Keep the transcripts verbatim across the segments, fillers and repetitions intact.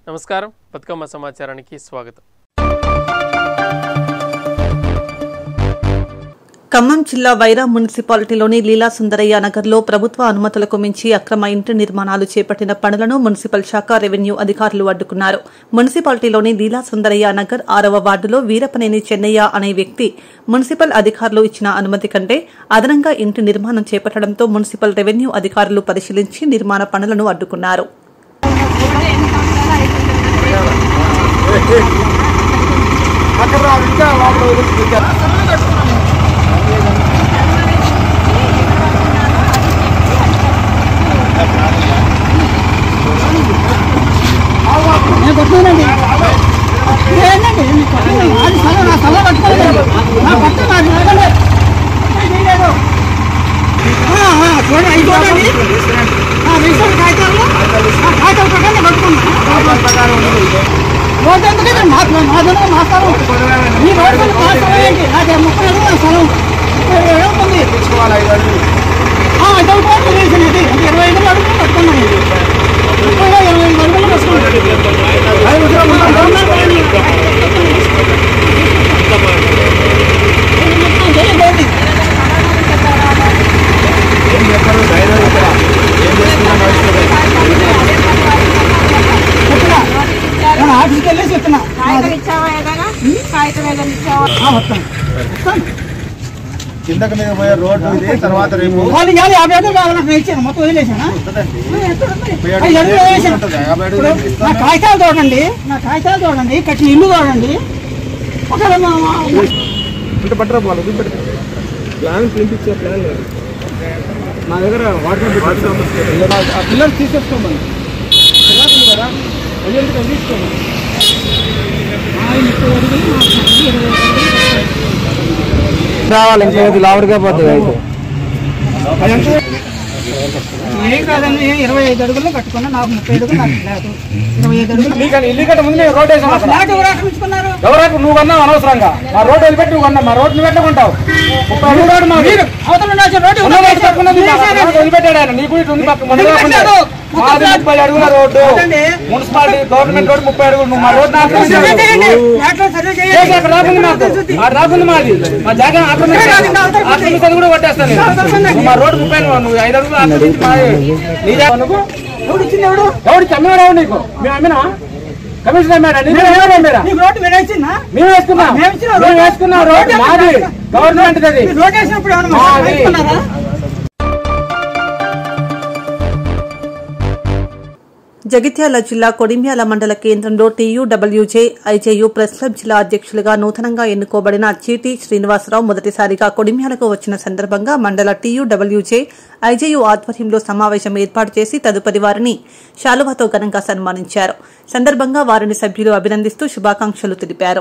నమస్కారం బతుకమ్మ సమాచారానికి స్వాగతం. ఖమ్మం జిల్లా వైరా మున్సిపాలిటీలోని లీలా సుందరయ్య నగర్లో ప్రభుత్వ అనుమతులకు మించి అక్రమ ఇంటి నిర్మాణాలు చేపట్టిన పనులను మున్సిపల్ శాఖ రెవెన్యూ అధికారులు అడ్డుకున్నారు. మున్సిపాలిటీలోని లీలా సుందరయ్య నగర్ ఆరవ వార్డులో వీరపనేని చెన్నయ్య అనే వ్యక్తి మున్సిపల్ అధికారులు ఇచ్చిన అనుమతి కంటే అదనంగా ఇంటి నిర్మాణం చేపట్టడంతో మున్సిపల్ రెవెన్యూ అధికారులు పరిశీలించి నిర్మాణ పనులను అడ్డుకున్నారు. కిందకి మీద పోయే రోడ్డు ఇది. తర్వాత రేపు కాగితాలు చూడండి, నా కాగితాలు చూడండి, కట్టిన ఇల్లు చూడండి. పట్టరా పోవాలి ప్లాన్ పిలిపించే ప్లాన్ లేదు నా దగ్గర. వాటర్ పిల్లలు తీసేసుకోమని కదా తీసుకోమని రావాలి. ఇంకేది లావుడిగా పోతుంది అయితే ఏం కాదండి. ఇరవై ఐదు అడుగుల్లో కట్టుకున్నా, నాకు ముప్పై అడుగులు నాకు లేదు. ఇరవై ఐదు అడుగులు ఇల్లు కట్ట ముందు రోడ్ ఆక్రమించుకున్నారు. ఎవరైనా నువ్వు కొన్నావు అనవసరంగా. మా రోడ్డు వదిలిపెట్టి నువ్వు కొన్నావు. మా రోడ్డు నువ్వు పెట్టుకుంటావు. ముప్పై అడుగు రోడ్డు మా వదిలిపెట్టాడు ఆయన. నీకు ఇటు ఉంది పక్క ముప్పై అడుగుల రోడ్డు మున్సిపాలిటీ గవర్నమెంట్ రోడ్డు ముప్పై అడుగులు. నువ్వు మా రోడ్డు రాకుండా మాది మా జాగా ఆక్రమించి కూడా కొట్టేస్తాను. మా రోడ్డు ముప్పై నువ్వు ఐదు అడుగులు ఎవడు చమ్మేవాడు నీకు. మేము అమ్మినా కమిషనర్ మేడం మేము వేసుకున్నాం మేము వేసుకున్నాం రోడ్డు మాది గవర్నమెంట్ అది. జగిత్యాల జిల్లా కొడిమ్యాల మండల కేంద్రంలో టీయూడబ్ల్యూజే ఐజేయూ ప్రెస్ క్లబ్ జిల్లా అధ్యక్షులుగా నూతనంగా ఎన్నుకోబడిన చీటీ శ్రీనివాసరావు మొదటిసారిగా కొడిమ్యాలకు వచ్చిన సందర్భంగా మండల టీయూడబ్ల్యూజే ఐజేయూ ఆధ్వర్యంలో సమావేశం ఏర్పాటు చేసి తదుపరి వారిని శాలువాతో ఘనంగా సన్మానించారు. సందర్భంగా వారిని సభ్యులు అభినందిస్తూ శుభాకాంక్షలు తెలిపారు.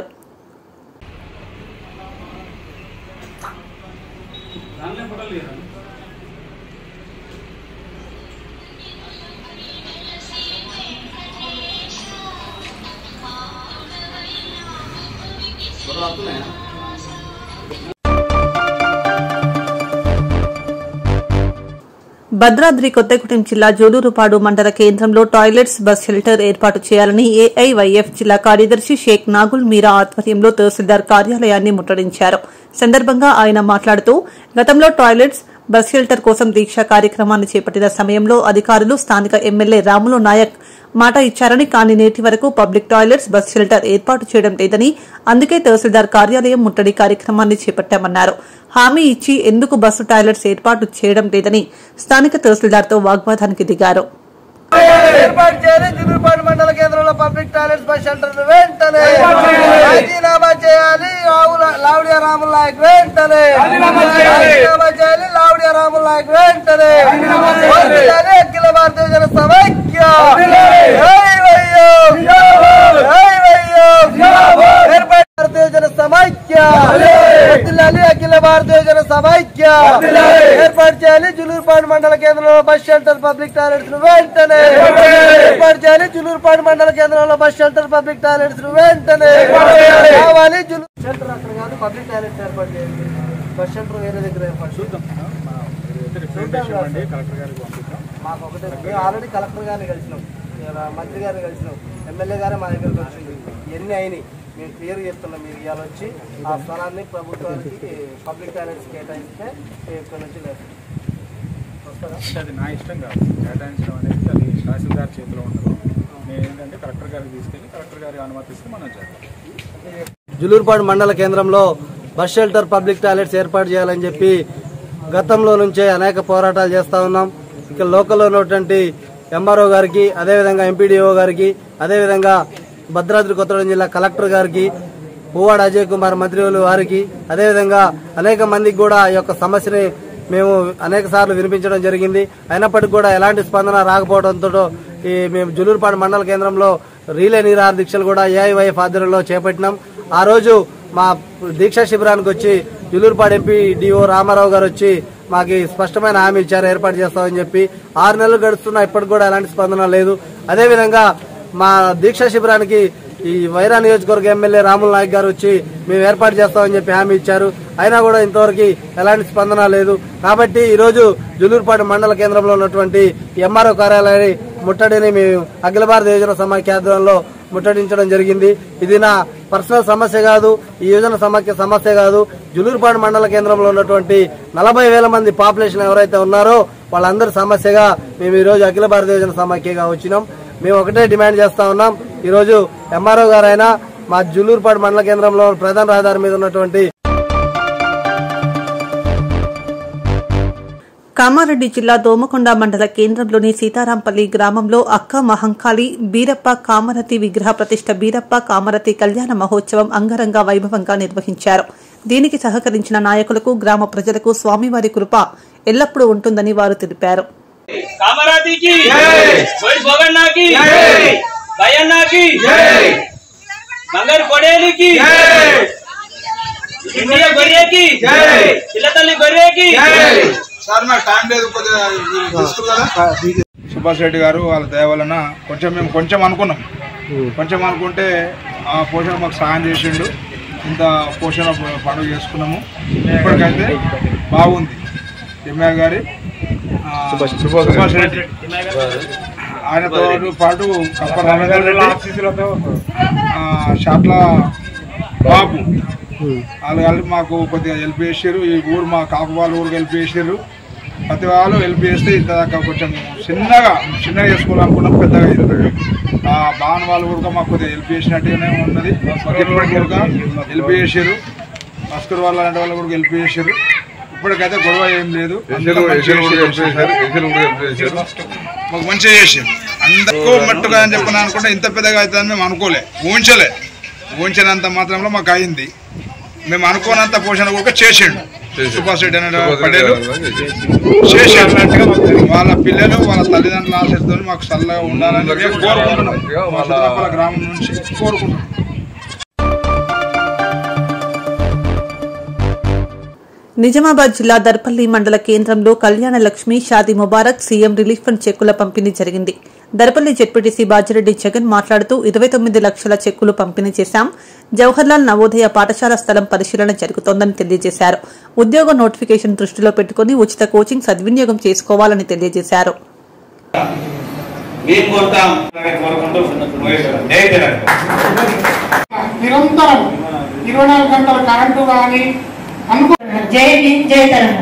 భద్రాద్రి కొత్తగూడెం జిల్లా జోలూరుపాడు మండల కేంద్రంలో టాయిలెట్స్, బస్ షెల్టర్ ఏర్పాటు చేయాలని ఏఐవైఎఫ్ జిల్లా కార్యదర్శి షేక్ నాగుల్ మీరా ఆధ్వర్యంలో తహసీల్దార్ కార్యాలయాన్ని ముట్టడించారు. సందర్భంగా ఆయన మాట్లాడుతూ గతంలో టాయిలెట్స్, బస్ షెల్టర్ కోసం దీక్ష కార్యక్రమాన్ని చేపట్టిన సమయంలో అధికారులు స్థానిక ఎమ్మెల్యే రాములు నాయక్ మాట ఇచ్చారని, కానీ నేటి వరకు పబ్లిక్ టాయిలెట్స్, బస్ షెల్టర్ ఏర్పాటు చేయడం లేదని, అందుకే తహసీల్దార్ కార్యాలయం ముట్టడి కార్యక్రమాన్ని చేపట్టామన్నారు. హామీ ఇచ్చి ఎందుకు బస్సు టాయిలెట్స్ ఏర్పాటు చేయడం లేదని స్థానిక తహసీల్దార్తో వాగ్వాదానికి దిగారు. ఏర్పాటు చేయాలి. జులూరుపాడు మండల కేంద్రంలో పబ్లిక్ టాయిలెట్స్, బస్ షెల్టర్లు వెంటనే రాజీనామా చేయాలి. లావుడియా రాముల నాయక్ వెంటనే రాజీనామా చేయాలి. లావుడియా రాముల నాయక్ వెంటనే అఖిల భారతీయ జన సమైక్య భారతీయ జన సమైక్య అఖిల భారతీయ జన సమైక్య ఏర్పాటు చేయాలి. జులూరుపాడు మండల కేంద్రంలో బస్ షెల్టర్, పబ్లిక్ టాయిలెట్స్ వెంటనే ఏర్పాటు చేయాలి. జులూరుపాడు మండల కేంద్రంలో బస్ షెల్టర్, పబ్లిక్ టాయిలెట్స్ వెంటనే కావాలి. షెల్టర్ అక్కడ కాదు, పబ్లిక్ టాయిలెట్స్ ఏర్పాటు చేయండి. బస్ షెల్టర్ వేరే దగ్గర ఏర్పాటు చూద్దాం. మాకు ఒకటే ఆల్రెడీ కలెక్టర్ గారిని కలిసినాం, మంత్రి గారిని కలిసినాం. ఎమ్మెల్యే గారే మా దగ్గరకు వచ్చింది. ఇవన్నీ అయినాయి, మేము క్లియర్ చేస్తున్నాం. మీరు ఇవాళ వచ్చి ఆ స్థలాన్ని ప్రభుత్వానికి పబ్లిక్ టాయిలెట్స్ కేటాయిస్తే ఇక్కడ నుంచి లేదు. అది నా ఇష్టం కాదు, కేటాయించడం అనేది అది తహసీల్దార్ చేతిలో ఉండదు. నేను ఏంటంటే కలెక్టర్ గారికి తీసుకెళ్ళి కలెక్టర్ గారి అనుమతిస్తే మనం చేద్దాం. జులూరుపాడు మండల కేంద్రంలో బస్ షెల్టర్ పబ్లిక్ టాయిలెట్స్ ఏర్పాటు చేయాలని చెప్పి గతంలో నుంచే అనేక పోరాటాలు చేస్తూ ఉన్నాం. ఇక లోకల్లో ఉన్నటువంటి ఎంఆర్ఓ గారికి, అదేవిధంగా ఎంపీడీఓ గారికి, అదేవిధంగా భద్రాద్రి కొత్తగూడెం జిల్లా కలెక్టర్ గారికి, పువ్వాడ అజయ్ కుమార్ మంత్రివులు వారికి, అదేవిధంగా అనేక మందికి కూడా ఈ యొక్క సమస్యని మేము అనేక సార్లు వినిపించడం జరిగింది. అయినప్పటికీ కూడా ఎలాంటి స్పందన రాకపోవడంతో ఈ మేము జులూరుపాడు మండల కేంద్రంలో రీలే నిరాహార దీక్షలు కూడా ఏఐవైఎఫ్ ఆధ్వర్యంలో చేపట్టినాం. ఆ రోజు మా దీక్షా శిబిరానికి వచ్చి జులూరుపాడు ఎంపీ డిఓ రామారావు గారు వచ్చి మాకు స్పష్టమైన హామీ ఇచ్చారు, ఏర్పాటు చేస్తామని చెప్పి. ఆరు నెలలు గడుస్తున్నా ఇప్పటికి కూడా ఎలాంటి స్పందన లేదు. అదేవిధంగా మా దీక్షా శిబిరానికి ఈ వైరా నియోజకవర్గ ఎమ్మెల్యే రాముల నాయక్ గారు వచ్చి మేము ఏర్పాటు చేస్తామని చెప్పి హామీ ఇచ్చారు. అయినా కూడా ఇంతవరకు ఎలాంటి స్పందన లేదు. కాబట్టి ఈరోజు జులూరుపాడు మండల కేంద్రంలో ఉన్నటువంటి ఎంఆర్ఓ కార్యాలయాన్ని ముట్టడిని మేము అఖిల భారత యోజన సమాఖ్య ఆధ్వర్యంలో ముట్టడించడం జరిగింది. ఇది నా పర్సనల్ సమస్య కాదు, ఈ యోజన సమాఖ్య సమస్య కాదు. జులూరుపాడు మండల కేంద్రంలో ఉన్నటువంటి నలభై వేల మంది పాపులేషన్ ఎవరైతే ఉన్నారో వాళ్ళందరి సమస్యగా మేము ఈ రోజు అఖిల భారత యోజన సమాఖ్యగా వచ్చినాం. మేము ఒకటే డిమాండ్ చేస్తా ఉన్నాం. ఈ రోజు ఎంఆర్ఓ గారైనా మా జులూరుపాడు మండల కేంద్రంలో ప్రధాన రహదారి మీద ఉన్నటువంటి కామారెడ్డి జిల్లా దోమకొండ మండల కేంద్రంలోని సీతారాంపల్లి గ్రామంలో అక్క మహంకాళి బీరప్ప కామరతి విగ్రహ ప్రతిష్ట బీరప్ప కామరతి కళ్యాణ మహోత్సవం అంగరంగ వైభవంగా నిర్వహించారు. దీనికి సహకరించిన నాయకులకు, గ్రామ ప్రజలకు స్వామివారి కృప ఎల్లప్పుడూ ఉంటుందని వారు తెలిపారు. సుభాష్ రెడ్డి గారు వాళ్ళ దయ వలన కొంచెం మేము కొంచెం అనుకున్నాం కొంచెం అనుకుంటే ఆ పోషణ మాకు సహాయం చేసిండు. ఇంత పోషణ పండుగ చేసుకున్నాము. ఇప్పటికైతే బాగుంది. ఎమ్మె గారి సుభాష్ రెడ్డి ఆయనతో పాటు కప్ప రవీందర్ రెడ్డి, షాట్ల బాబు వాళ్ళు కలిపి మాకు కొద్దిగా హెల్ప్ చేసారు. ఈ ఊరు మా కాపు వాళ్ళ ఊరికి హెల్ప్ చేసారు. ప్రతి వాళ్ళు హెల్ప్ చేస్తే ఇంత దాకా కొంచెం చిన్నగా చిన్నగా చేసుకోవాలనుకున్నాం, పెద్దగా అయింది. ఆ భావన వాళ్ళు కూడా మాకు కొద్దిగా హెల్ప్ చేసినట్టుగానే ఉన్నది. కూడా హెల్ప్ చేసారు. భాస్కర్ వాళ్ళు అలాంటి వాళ్ళు కూడా హెల్ప్ చేసారు. ఇప్పటికైతే గొడవ ఏం లేదు. మాకు మంచిగా చేసారు. అందరికీ మట్టుగా అని చెప్పిన అనుకుంటే ఇంత పెద్దగా అవుతుందని మేము అనుకోలే, ఊహించలే. ఊహించినంత మాత్రంలో మాకు అయింది. మేము అనుకోనంత పోషణ కూడా చేసిండు సుభాష్ రెడ్డి అనే పటేలు చేసాడు. వాళ్ళ పిల్లలు వాళ్ళ తల్లిదండ్రుల ఆశతో మాకు చల్లగా ఉండాలని కోరుకుంటున్నాం. వాళ్ళ గ్రామం నుంచి కోరుకుంటున్నాం. నిజామాబాద్ జిల్లా దర్పల్లి మండల కేంద్రంలో Kalyana Lakshmi, Shaadi Mubarak, CM relief fund చెక్కుల పంపిణీ జరిగింది. దర్పల్లి జెడ్పీటీసీ బాజిరెడ్డి జగన్ మాట్లాడుతూ ఇరవై తొమ్మిది లక్షల చెక్కులు పంపిణీ చేశాం. జవహర్లాల్ నవోదయ పాఠశాల స్థలం పరిశీలన జరుగుతోందని తెలియజేశారు. ఉద్యోగ నోటిఫికేషన్ దృష్టిలో పెట్టుకుని ఉచిత కోచింగ్ సద్వినియోగం చేసుకోవాలని తెలియజేశారు. నిరంతరం ఇరవై నాలుగు గంటల కరెంటు కానీ అనుకో జై జై తెలంగాణ.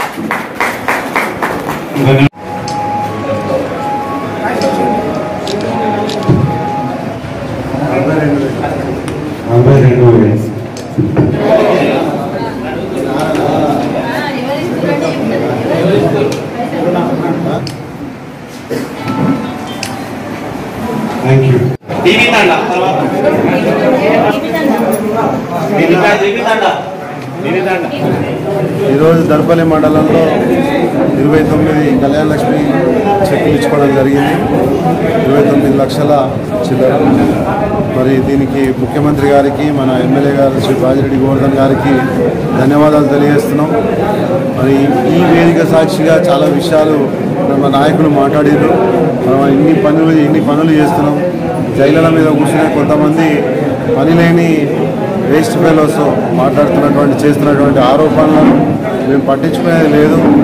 ఈరోజు దర్పల్లి మండలంలో ఇరవై తొమ్మిది కళ్యాణ లక్ష్మి చెక్కులు ఇచ్చుకోవడం జరిగింది. ఇరవై తొమ్మిది లక్షల చిల్లర. మరి దీనికి ముఖ్యమంత్రి గారికి, మన ఎమ్మెల్యే గారు శ్రీ బాజిరెడ్డి గోవర్ధన్ గారికి ధన్యవాదాలు తెలియజేస్తున్నాం. మరి ఈ వేదిక సాక్షిగా చాలా విషయాలు మన నాయకులు మాట్లాడారు. మనం ఇన్ని పనులు ఇన్ని పనులు చేస్తున్నాం. జైళ్ళ మీద కూర్చునే కొంతమంది పని లేని వేస్ట్ ఫెలోస్ మాట్లాడుతున్నటువంటి చేస్తున్నటువంటి ఆరోపణలను మేము పట్టించుకునేది లేదు. మేము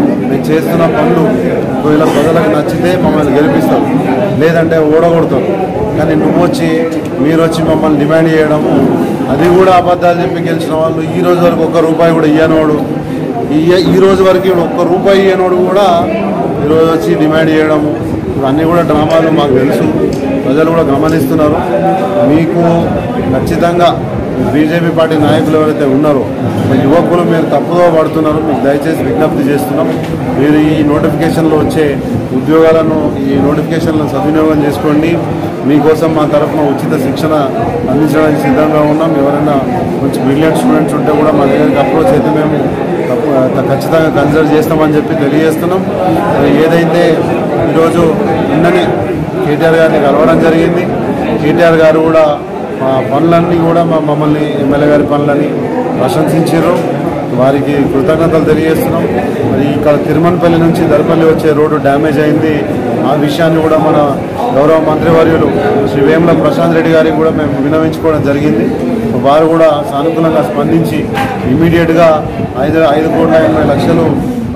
చేస్తున్న పనులు ఒకవేళ ప్రజలకు నచ్చితే మమ్మల్ని గెలిపిస్తారు, లేదంటే ఓడగొడతారు. కానీ నువ్వు వచ్చి మీరు వచ్చి మమ్మల్ని డిమాండ్ చేయడము, అది కూడా అబద్ధాలు చెప్పి గెలిచిన వాళ్ళు ఈ రోజు వరకు ఒక్క రూపాయి కూడా ఇయ్యనోడు, ఈ ఈ రోజు వరకు ఒక్క రూపాయి ఇయ్యనోడు కూడా ఈరోజు వచ్చి డిమాండ్ చేయడము, ఇవన్నీ కూడా డ్రామాలు మాకు తెలుసు, ప్రజలు కూడా గమనిస్తున్నారు. మీకు ఖచ్చితంగా బీజేపీ పార్టీ నాయకులు ఎవరైతే ఉన్నారో యువకులు మీరు తప్పుగా పడుతున్నారు, మీకు దయచేసి విజ్ఞప్తి చేస్తున్నాం. మీరు ఈ నోటిఫికేషన్లో వచ్చే ఉద్యోగాలను ఈ నోటిఫికేషన్లను సద్వినియోగం చేసుకోండి. మీకోసం మా తరఫున ఉచిత శిక్షణ అందించడానికి సిద్ధంగా ఉన్నాం. ఎవరైనా కొంచెం బ్రిలియంట్ స్టూడెంట్స్ ఉంటే కూడా మా దగ్గరికి అప్రోచ్ అయితే మేము ఖచ్చితంగా కన్సిడర్ చేస్తామని చెప్పి తెలియజేస్తున్నాం. ఏదైతే ఈరోజు నిన్ననే కేటీఆర్ గారిని కలవడం జరిగింది. కేటీఆర్ గారు కూడా మా పనులన్నీ కూడా మా మమ్మల్ని ఎమ్మెల్యే గారి పనులని ప్రశంసించారు, వారికి కృతజ్ఞతలు తెలియజేస్తున్నాం. మరి ఇక్కడ తిరుమలపల్లి నుంచి దర్పల్లి వచ్చే రోడ్డు డ్యామేజ్ అయింది. ఆ విషయాన్ని కూడా మన గౌరవ మంత్రివర్యులు శ్రీ వేముల ప్రశాంత్ రెడ్డి గారికి కూడా మేము విన్నవించుకోవడం జరిగింది. వారు కూడా సానుకూలంగా స్పందించి ఇమీడియట్గా ఐదు ఐదు కోట్ల ఎనభై లక్షలు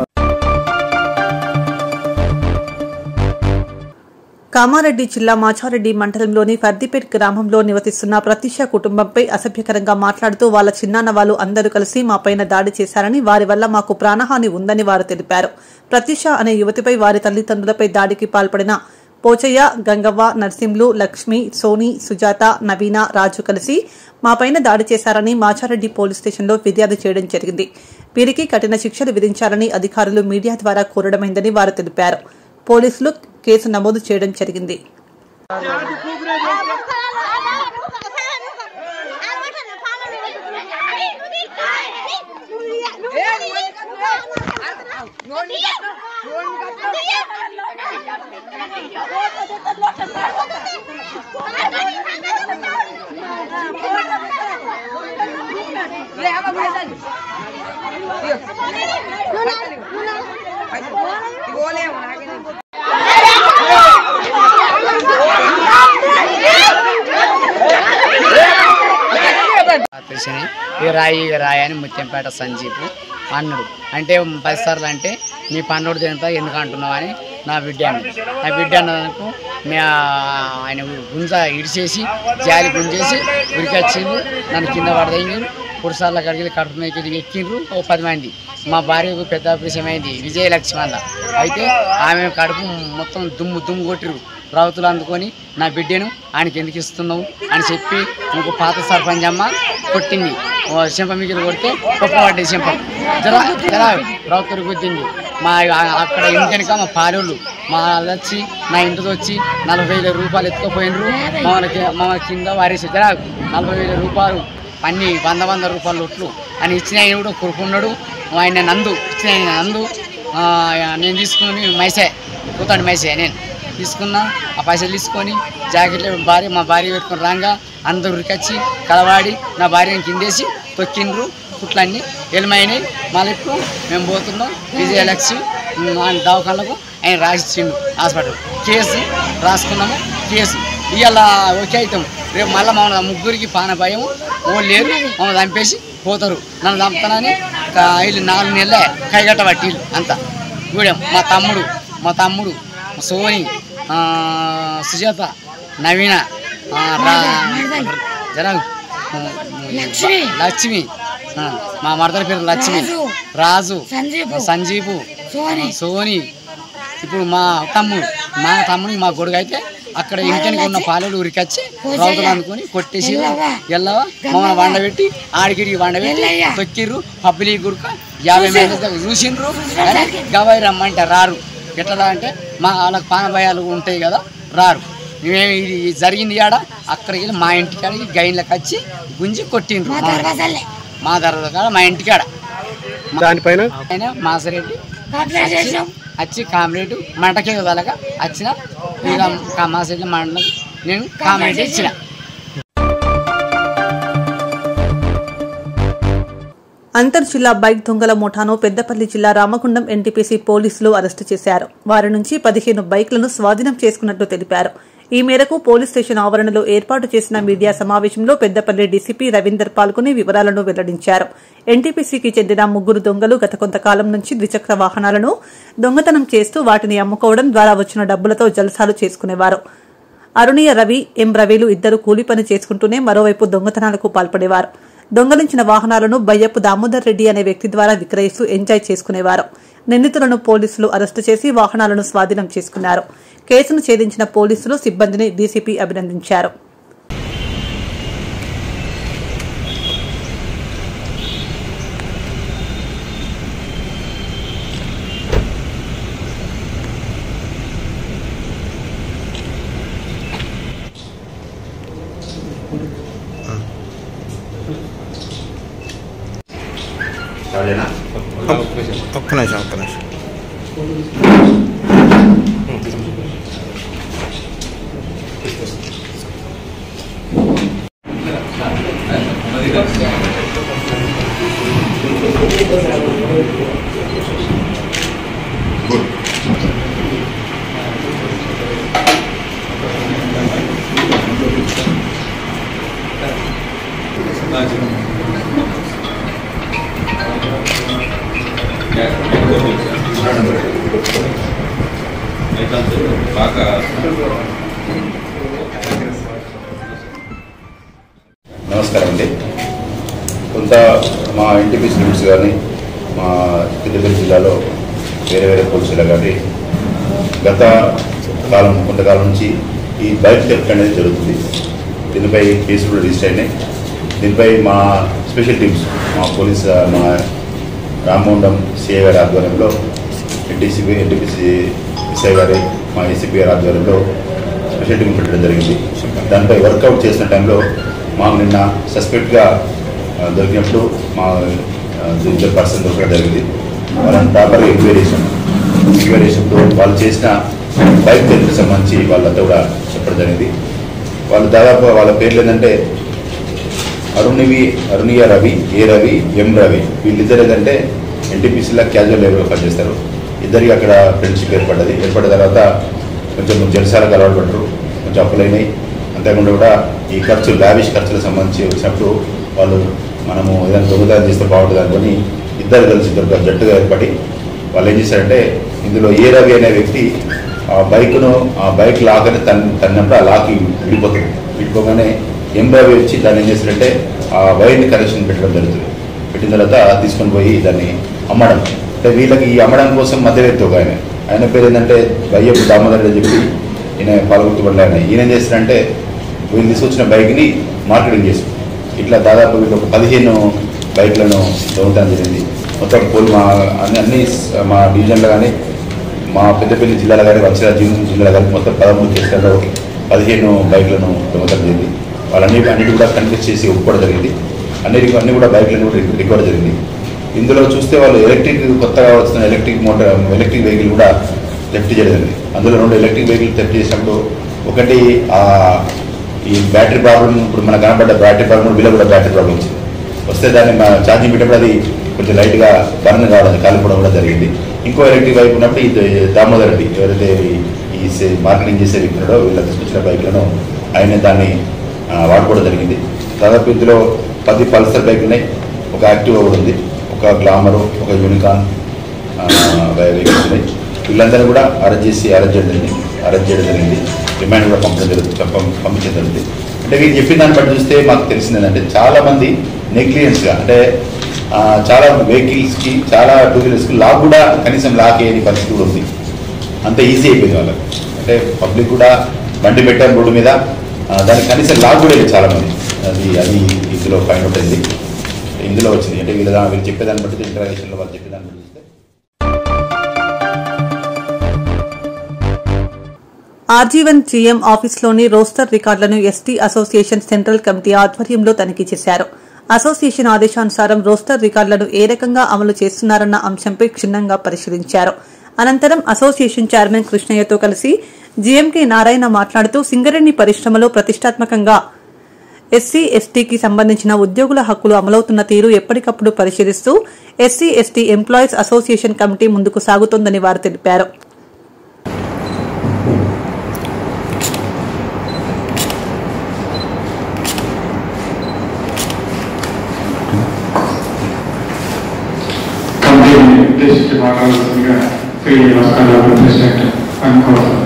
కామారెడ్డి జిల్లా మాచారెడ్డి మండలంలోని ఫర్దిపేట్ గ్రామంలో నివసిస్తున్న ప్రత్యూష కుటుంబంపై అసభ్యకరంగా మాట్లాడుతూ వాళ్ల చిన్నాన్న వాళ్ళు అందరూ కలిసి మాపైన దాడి చేశారని, వారి వల్ల మాకు ప్రాణహాని ఉందని వారు తెలిపారు. ప్రత్యూష అనే యువతిపై వారి తల్లిదండ్రులపై దాడికి పాల్పడిన పోచయ్య, గంగవ్వ, నర్సింలు, లక్ష్మి, సోని, సుజాత, నవీన, రాజు కలిసి మాపైన దాడి చేశారని మాచారెడ్డి పోలీస్ స్టేషన్లో ఫిర్యాదు చేయడం జరిగింది. వీరికి కఠిన శిక్షలు విధించాలని అధికారులు మీడియా ద్వారా కోరడమైందని వారు తెలిపారు. పోలీసులు కేసు నమోదు చేయడం జరిగింది. ఈ రాయి రాయి అని ముత్యంపేట సంజీపు అన్నాడు. అంటే పది సార్లు అంటే నీ పన్నుడు తింటా ఎందుకు అంటున్నావు అని నా బిడ్డ అన్నది. నా బిడ్డ అన్నదానికి మే ఆయన గుంజ ఇడిచేసి జాలి గుంజేసి ఉరికొచ్చిండ్రు, నన్ను కింద పడదయ్యారు. పురుషాల కడిగి కడుపు మీద ఎక్కిండ్రు ఓ పది మంది. మా భార్యకు పెద్ద ఆపరేషన్ అయింది విజయలక్ష్మి వల్ల. అయితే ఆమె కడుపు మొత్తం దుమ్ము దుమ్ము కొట్టిరు. రావుతులు అందుకొని నా బిడ్డను ఆయనకి ఎందుకు ఇస్తున్నావు అని చెప్పి ఇంకో పాత సర్పంచ్ అమ్మ కొట్టింది. చెంప మిగిలి కొడితే గొప్ప పడ్డది చెంప జరా జరా రావుతులు గుద్దింది. మా అక్కడ ఇంటికనుక మా పాలోళ్ళు మా వచ్చి నా ఇంటికి వచ్చి నలభై వేల రూపాయలు ఎత్తుకుపోయినరు. మమ్మల్ని మమ్మల్ని కింద వారేసి జరా నలభై వేల రూపాయలు అన్ని వంద వంద రూపాయలు ఒట్లు అని ఇచ్చిన ఆయన కూడా కొరుకున్నాడు. ఆయన నందు ఇచ్చిన ఆయన నందు నేను తీసుకుని మైసే కూతాడు మైసే నేను తీసుకున్నా. ఆ పైసలు తీసుకొని జాకెట్లో భార్య మా భార్య పెట్టుకుని రాగా అందరు ఉరికొచ్చి కలవాడి నా భార్యని కిందేసి తొక్కిండ్రు. కుట్లన్నీ ఎలిమైనాయి. మళ్ళీ ఇప్పుడు మేము పోతున్నాం విజయలక్ష్మి దవాఖానలకు ఆయన రాసిచ్చిండు హాస్పిటల్. కేసు రాసుకున్నాము. కేసు ఇవాళ ఓకే అవుతాం. రేపు మళ్ళీ మమ్మల్ని ముగ్గురికి పాన భయం ఓ లేరు, మమ్మల్ని చంపేసి పోతారు. నన్ను చంపుతానని వీళ్ళు నాలుగు నెలలే కైగట్ట పట్టిళ్ళు అంతా గూడెం. మా తమ్ముడు మా తమ్ముడు సోని, సుజాత, నవీన, జర లక్ష్మి, మా మరదల పేరు లక్ష్మి, రాజు, సంజీపు, సోని. ఇప్పుడు మా తమ్ముడు మా తమ్ముడు మా గొడుగు అయితే అక్కడ ఇంటికి ఉన్న పాలలు ఉరికొచ్చి రౌతులు అనుకుని కొట్టేసి ఎల్లవా మమ్మల్ని వండబెట్టి ఆడికిడికి వండబెట్టి తొక్కిర్రు. పబ్లిక్ గుడుక యాభై మంది చూసిండ్రు. గవాయి రమ్మంటే రారు. ఎట్లా అంటే మా వాళ్ళకి పానభయాలు ఉంటాయి కదా, రారు. మేము ఇది జరిగింది ఆడ అక్కడికి వెళ్ళి మా ఇంటికాడికి గైన్లకు వచ్చి గుంజి కొట్టిండ్రు. మా దర్వాజా కాడ మా ఇంటికాడ దానిపైన ఆయన మాసరెడ్డి వచ్చి కామ్రేడ్ మంటకే వదలగా వచ్చిన ఇక మాసరెడ్డి మండలం నేను కామ్రేడ్ ఇచ్చిన. అంతర్ జిల్లా బైక్ దొంగల ముఠాను పెద్దపల్లి జిల్లా రామగుండం ఎన్టీపీసీ పోలీసులు అరెస్టు చేశారు. వారి నుంచి పదిహేను బైక్లను స్వాధీనం చేసుకున్నట్లు తెలిపారు. ఈ మేరకు పోలీస్ స్టేషన్ ఆవరణలో ఏర్పాటు చేసిన మీడియా సమావేశంలో పెద్దపల్లి డీసీపీ రవీందర్ పాల్గొని వివరాలను వెల్లడించారు. ఎన్టీపీసీకి చెందిన ముగ్గురు దొంగలు గత కొంతకాలం నుంచి ద్విచక్ర వాహనాలను దొంగతనం చేస్తూ వాటిని అమ్ముకోవడం ద్వారా వచ్చిన డబ్బులతో జల్సాలు చేసుకునేవారు. అరుణీయ రవి, ఎం రవిలు ఇద్దరు కూలీ పని చేసుకుంటూనే మరోవైపు దొంగతనాలకు పాల్పడేవారు. దొంగలించిన వాహనాలను బయ్యపు దామోదర్ రెడ్డి అనే వ్యక్తి ద్వారా విక్రయిస్తూ ఎంజాయ్ చేసుకునేవారు. నిందితులను పోలీసులు అరెస్టు చేసి వాహనాలను స్వాధీనం చేసుకున్నారు. కేసును ఛేదించిన పోలీసులు సిబ్బందిని డీసీపీ అభినందించారు. ఒక్క నిమిషం ఒక్క నిమిషం నమస్కారం అండి. కొంత మా ఎన్టీపీసీ లిమిట్స్ కానీ మా పెద్దపల్లి జిల్లాలో వేరే వేరే పోలీసులు కానీ గత కాలం కొంతకాలం నుంచి ఈ బైక్ థెఫ్ట్ అనేది జరుగుతుంది. దీనిపై కేసులు కూడా రిజిస్టర్ అయినాయి. దీనిపై మా స్పెషల్ టీమ్స్ మా పోలీస్ మా రామగుండం సిఐ గారి ఆధ్వర్యంలో ఎన్టీసీపీ ఎన్టీపీసీ ఎస్ఐ గారి మా ఏసీపీ గారి ఆధ్వర్యంలో స్పెషల్ టీం పెట్టడం జరిగింది. దానిపై వర్కౌట్ చేసిన టైంలో మాకు నిన్న సస్పెక్ట్గా దొరికినప్పుడు మా ఇద్దరు పర్సన్ దొరకడం జరిగింది. వాళ్ళని ప్రాపర్గా ఎంక్వైరీ చేసాం. ఎంక్వైరీ చేసినప్పుడు వాళ్ళు చేసిన బైక్ థెఫ్ట్కి సంబంధించి వాళ్ళంతా కూడా చెప్పడం జరిగింది. వాళ్ళు దాదాపు వాళ్ళ పేర్లు ఏంటంటే అరుణివి అరుణీయ రవి, ఏ రవి, ఎం రవి. వీళ్ళిద్దరు ఏంటంటే ఎన్టీపీసీలో క్యాజువల్ లేబర్గా పనిచేస్తారు. ఇద్దరికి అక్కడ ఫ్రెండ్షిప్ ఏర్పడ్డది. ఏర్పడిన తర్వాత కొంచెం జలసాలకు అలవాటు పడ్డారు, కొంచెం అప్పులైనాయి. అంతేకాకుండా కూడా ఈ ఖర్చు లావిష్ ఖర్చులకు సంబంధించి వచ్చినప్పుడు వాళ్ళు మనము ఏదైనా దొంగతనం చేస్తే బాగుంటుంది అనుకొని ఇద్దరు కలిసి ఇద్దరు జట్టుగా ఏర్పడి వాళ్ళు ఏం చేశారంటే ఇందులో ఏ రవి అనే వ్యక్తి ఆ బైక్ను ఆ బైక్ లాక్ అని తన్ తన్నప్పుడు ఆ లాక్ విడిపోతుంది. విడిపోగానే ఎం రవి వచ్చి దాన్ని ఏం చేశారంటే ఆ వైర్ని కనెక్షన్ పెట్టడం జరుగుతుంది. పెట్టిన తర్వాత తీసుకొని పోయి దాన్ని అమ్మడం. అంటే వీళ్ళకి ఈ అమ్మడం కోసం మధ్యవర్తి ఒక ఆయన ఆయన పేరు ఏంటంటే బయ్యపు దామోదర్ అని చెప్పి ఈయన పాల్గొట్టుబడి ఆయన ఈయన ఏం చేస్తారంటే వీళ్ళు తీసుకొచ్చిన బైక్ని మార్కెటింగ్ చేస్తారు. ఇట్లా దాదాపు వీళ్ళు ఒక పదిహేను బైక్లను దొంగతనం జరిగింది. మొత్తం పోల్ మా అన్ని అన్ని మా డివిజన్లో కానీ మా పెద్దపల్లి జిల్లాలో కానీ వలసరాజు జిల్లాలో కానీ మొత్తం పదమూడు కేసులలో పదిహేను బైక్లను దొంగతనం జరిగింది. వాళ్ళన్ని అన్నిటి కూడా కన్ఫ్యూజ్ చేసి ఒప్పుకోవడం జరిగింది. అన్నిటి అన్ని కూడా బైక్లను కూడా రికవర్ జరిగింది. ఇందులో చూస్తే వాళ్ళు ఎలక్ట్రిక్ కొత్తగా వస్తున్న ఎలక్ట్రిక్ మోటార్ ఎలక్ట్రిక్ వెహికల్ కూడా థెఫ్ట్ చేయడం జరిగింది. అందులో రెండు ఎలక్ట్రిక్ వెహికల్ థెఫ్ట్ చేసినప్పుడు ఒకటి ఈ బ్యాటరీ ప్రాబ్లం, ఇప్పుడు మనకు కనబడ్డ బ్యాటరీ ప్రాబ్లం వీళ్ళ కూడా బ్యాటరీ ప్రాబ్లం వచ్చింది. వస్తే దాన్ని ఛార్జింగ్ పెట్టినప్పుడు అది కొంచెం లైట్గా బర్న్ కావడం కాలిపోవడం కూడా జరిగింది. ఇంకో ఎలక్ట్రిక్ బైక్ ఉన్నప్పుడు ఇది దామోదర్ రెడ్డి ఎవరైతే ఈ మార్కెటింగ్ చేసే వ్యక్తులతో వీళ్ళ తీసుకొచ్చిన బైక్లను ఆయన దాన్ని వాడుకోవడం జరిగింది. దాదాపు ఇందులో పది పల్సర్ బైక్ ఉన్నాయి, ఒక యాక్టివా కూడా ఉంది, ఒక గ్లామరు, ఒక యూనికాన్ వెహికల్స్ ఉన్నాయి. వీళ్ళందరూ కూడా అరెస్ట్ చేసి అరెస్ట్ చేయడం జరిగింది అరెస్ట్ చేయడం జరిగింది రిమాండ్ కూడా పంపడం జరుగుతుంది పంపించడం జరుగుతుంది. అంటే వీళ్ళు చెప్పిన దాన్ని బట్టి చూస్తే మాకు తెలిసింది ఏంటంటే చాలామంది నెగ్లిజెన్స్గా అంటే చాలా వెహికల్స్కి చాలా టూ వీలర్స్కి లాక్ కూడా కనీసం లాక్ అయ్యే పరిస్థితి కూడా ఉంది. అంత ఈజీ అయిపోయింది వాళ్ళకి. అంటే పబ్లిక్ కూడా బండి పెట్టారు రోడ్డు మీద, దానికి కనీసం లాక్ కూడా లేదు చాలామంది. అది అది ఇందులో ఫైండ్ అవుట్ అయింది, ఇందులో వచ్చింది. అంటే వీళ్ళ వీళ్ళు చెప్పేదాన్ని బట్టి ఇంటరాక్షన్లో వాళ్ళు చెప్పేదాన్ని బట్టి చూస్తే ఆర్జీవన్ జీఎం ఆఫీస్లోని రోస్టర్ రికార్డులను ఎస్టీ అసోసియేషన్ సెంట్రల్ కమిటీ ఆధ్వర్యంలో తనిఖీ చేశారు. అసోసియేషన్ ఆదేశానుసారం రోస్టర్ రికార్డులను ఏ రకంగా అమలు చేస్తున్నారన్న అంశంపై క్షుణ్ణంగా పరిశీలించారు. అనంతరం అసోసియేషన్ చైర్మన్ కృష్ణయ్యతో కలిసి జీఎంకే నారాయణ మాట్లాడుతూ సింగరేణి పరిశ్రమలో ప్రతిష్టాత్మకంగా ఎస్సీ ఎస్టీకి సంబంధించిన ఉద్యోగుల హక్కులు అమలవుతున్న తీరు ఎప్పటికప్పుడు పరిశీలిస్తూ SC ST employees association committee ముందుకు సాగుతోందని వారు తెలిపారు. ఉద్దేశించి మాట్లాడుతుందిగా శ్రీ నమస్కారాలు ప్రెసిడెంట్ అనుకోవాలి.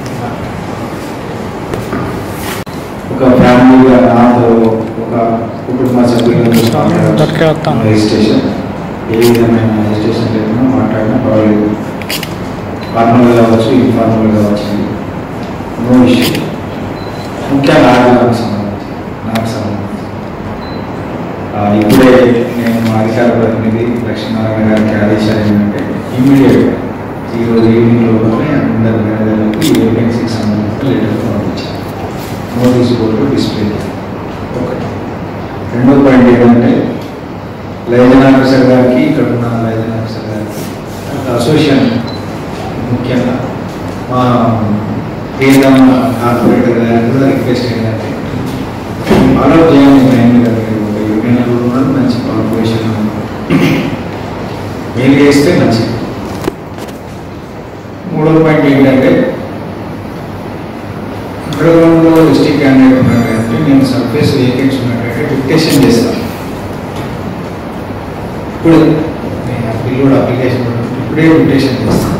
ఒక ఫ్యామిలీగా నాతో ఒక కుటుంబ సభ్యులతో రిజిస్ట్రేషన్ ఏ విధమైన రిజిస్ట్రేషన్ లేకుండా మాట్లాడినా పర్వాలేదు. ఫార్మల్ కావచ్చు, ఇన్ఫార్మల్ కావచ్చు, నో ఇష్యూ. ముఖ్యంగా ఆడవాళ్ళకి సంబంధించి నాకు సంబంధించి ఇప్పుడే నేను మా అధికార ప్రతినిధి లక్ష్మీనారాయణ గారికి ఆదేశాలు ఏంటంటే ఇమ్మీడియట్గా ఈరోజు ఈవినింగ్ లోపలనే అందరి మేనేజర్లకి ఈ వేకెన్సీకి సంబంధించిన లెటర్ పంపించాను. Notice board display. ఒకటి. రెండో పాయింట్ ఏంటంటే లైజన్ ఆఫీసర్ గారికి ఇక్కడ ఉన్న లైజన్ ఆఫీసర్ గారికి అసోసియేషన్ ముఖ్యంగా మా ప్రియతమ కార్పొరేటర్ గారికి కూడా రిక్వెస్ట్ ఏంటంటే ఫాలో చేయాలి. మైండ్ గారు ఒక యూనియన్ ఉన్నాడు, మంచి కార్పొరేషన్ మీరు చేస్తే మంచిది. మూడో పాయింట్ ఏంటంటే అండర్గ్రౌండ్లో డిస్ట్రిక్ట్ క్యాండిడేట్ ఉన్నట్టు నేను సర్ఫేస్ వేకెన్సీ ఉన్నట్టు డిక్టేషన్ చేస్తాను. ఇప్పుడు నేను బిల్ కూడా అప్లికేషన్ ఇప్పుడే డిక్టేషన్ చేస్తాను.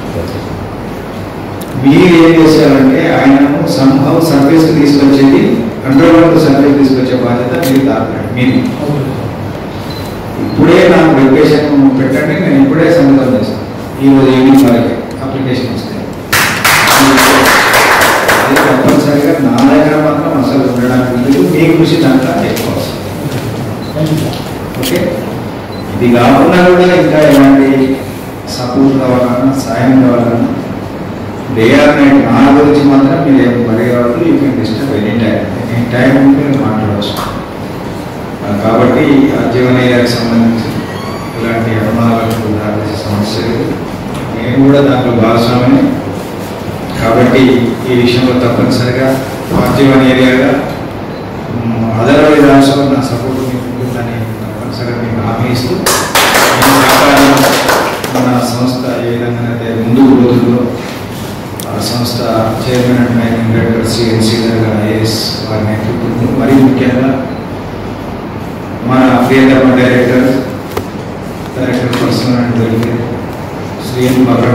మీరు ఏం చేశారంటే ఆయనను సంభవ సర్వీస్కి తీసుకొచ్చేది అండర్గ్రౌండ్ సర్వీస్ తీసుకొచ్చే బాధ్యత మీరు తాకండి. మీరు ఇప్పుడే నాకు లొకేషన్ పెట్టండి, నేను ఇప్పుడే సంతకం చేస్తాను. ఈరోజు ఈవినింగ్ వరకు అప్లికేషన్ ఇస్తాను. అది తప్పనిసరిగా నా దగ్గర మాత్రం అసలు ఉండడానికి లేదు. మీ కృషి దాంట్లో ఎక్కువ. ఓకే, ఇది కాకుండా కూడా ఇంకా ఎలాంటి సపోర్ట్ కావాలన్నా సాయం కావాలన్నా డే ఆర్ నైట్ నా గురించి మాత్రం మీరు ఏం పడే కావాలి. You can disturb any time any time మీరు మాట్లాడవచ్చు. కాబట్టి జీవన ఏరియాకి సంబంధించి ఇలాంటి అనుమానాలకు దారితీసే సమస్యలు నేను కూడా దాంట్లో భాగస్వామిని. కాబట్టి ఈ విషయంలో తప్పనిసరిగా జీవన ఏరియాగా అదర్వైజ్ ఆల్సో నా సపోర్ట్ మీకు ఉంటుందని తప్పనిసరిగా మీకు హామీ ఇస్తూ మన సంస్థ ఏ విధంగానైతే ముందుకు పోతుందో ఆ సంస్థ chairman and managing director CN Sridhar గారు ఐఏఎస్ వారి నేతృత్వంలో, మరీ ముఖ్యంగా మన ప్రియతమ director director personnel and welfare Shri N Pagaram.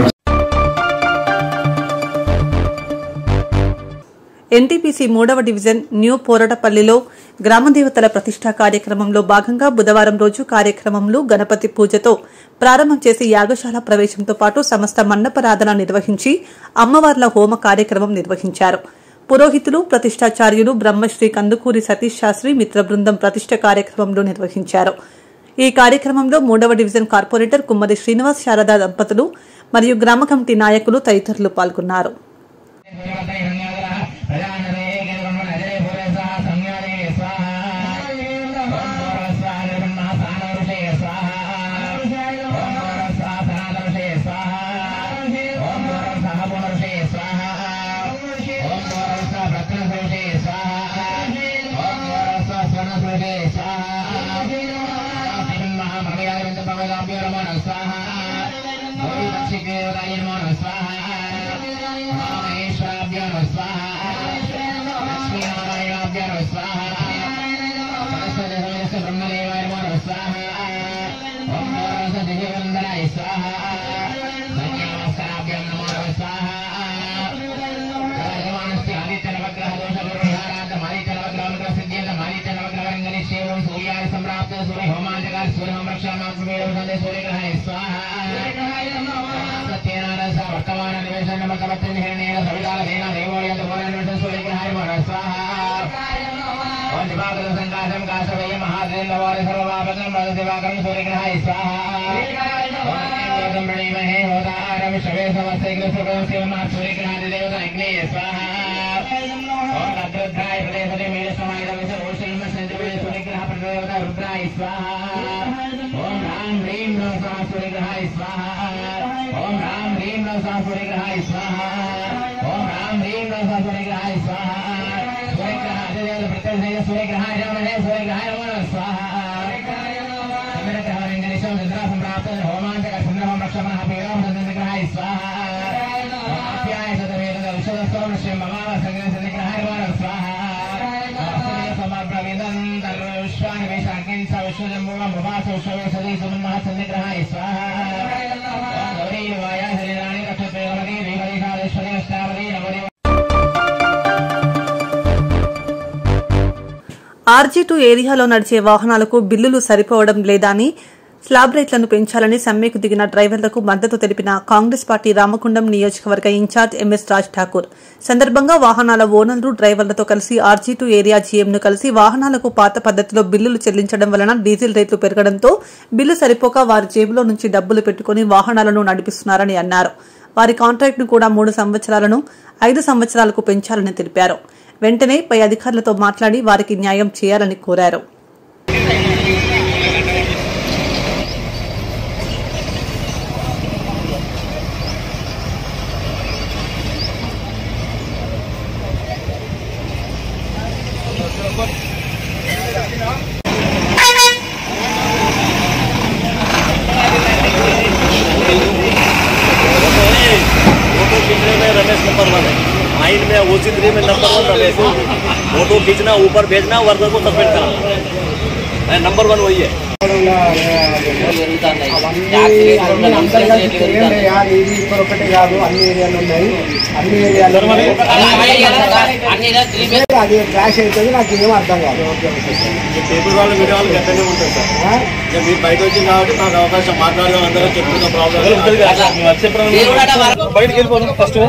NTPC మూడవ డివిజన్ న్యూ పోరటపల్లిలో గ్రామదేవతల ప్రతిష్టా కార్యక్రమంలో భాగంగా బుధవారం రోజు కార్యక్రమంలో గణపతి పూజతో ప్రారంభం చేసి యాగశాల ప్రవేశంతో పాటు సమస్త మండపారాధన నిర్వహించి అమ్మవార్ల హోమ కార్యక్రమం నిర్వహించారు. పురోహితులు ప్రతిష్టాచార్యులు బ్రహ్మశ్రీ కందుకూరి సతీష్ శాస్త్రి మిత్ర బృందం ప్రతిష్ట కార్యక్రమంలో నిర్వహించారు. ఈ కార్యక్రమంలో మూడవ డివిజన్ కార్పొరేటర్ కుమ్మరి శ్రీనివాస్ శారదా దంపతులు మరియు గ్రామ కమిటీ నాయకులు తదితరులు పాల్గొన్నారు. Swami ఆర్జీ టూ ఏరియాలో నడిచే వాహనాలకు బిల్లులు సరిపోవడం లేదని స్లాబ్ రేట్లను పెంచాలని సమ్మెకు దిగిన డ్రైవర్లకు మద్దతు తెలిపిన కాంగ్రెస్ పార్టీ రామగుండం నియోజకవర్గ ఇన్ఛార్జ్ ఎంఎస్ రాజ్ ఠాకూర్ సందర్భంగా వాహనాల ఓనర్లు డ్రైవర్లతో కలిసి ఆర్జీ టూ ఏరియా జీఎంను కలిసి వాహనాలకు పాత పద్దతిలో బిల్లులు చెల్లించడం వలన డీజిల్ రేట్లు పెరగడంతో బిల్లు సరిపోక వారి జేబులో నుంచి డబ్బులు పెట్టుకుని వాహనాలను నడిపిస్తున్నారని అన్నారు. వారి కాంట్రాక్టును కూడా మూడు సంవత్సరాలను ఐదు సంవత్సరాలకు పెంచాలని తెలిపారు. వెంటనే పై అధికారులతో మాట్లాడి వారికి న్యాయం చేయాలని కోరారు. रमेश नंबर वन है माइंड में ओसी थ्री में नंबर वन रमेश फोटो खींचना ऊपर भेजना वर्कर को सबमिट करना नंबर वन वही है. ఒకటి కాదు అన్ని ఏరియాలు ఉన్నాయి అన్ని ఏరియాలో అది క్లాష్ అవుతుంది నాకు ఏం అర్థం కాదు. పేపర్ వాళ్ళు వీడియో వాళ్ళు గట్టనే ఉంటుంది సార్. మీరు బయట వచ్చి కాబట్టి నాకు అవకాశం మాట్లాడదాం అందరూ చెప్తున్న ప్రాబ్లం బయటకు వెళ్ళిపోతాం ఫస్ట్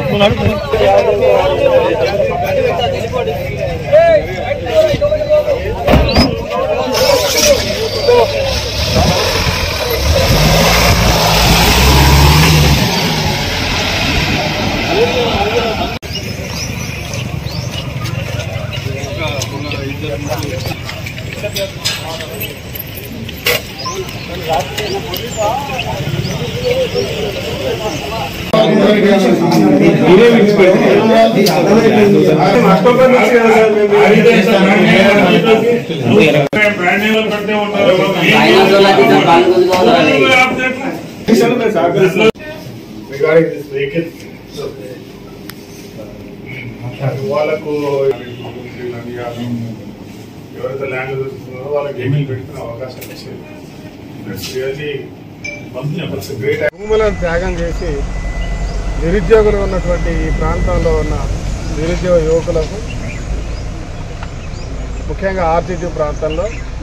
వాళ్ళకు ఎవరైతే ల్యాండ్ దొరుకుతున్నారో వాళ్ళకి ఏమేమి పెట్టుకునే అవకాశం ఇచ్చేది. భూములను త్యాగం చేసి నిరుద్యోగులు ఉన్నటువంటి ఈ ప్రాంతంలో ఉన్న నిరుద్యోగ యువకులకు ముఖ్యంగా ఆర్టీటీ ప్రాంతంలో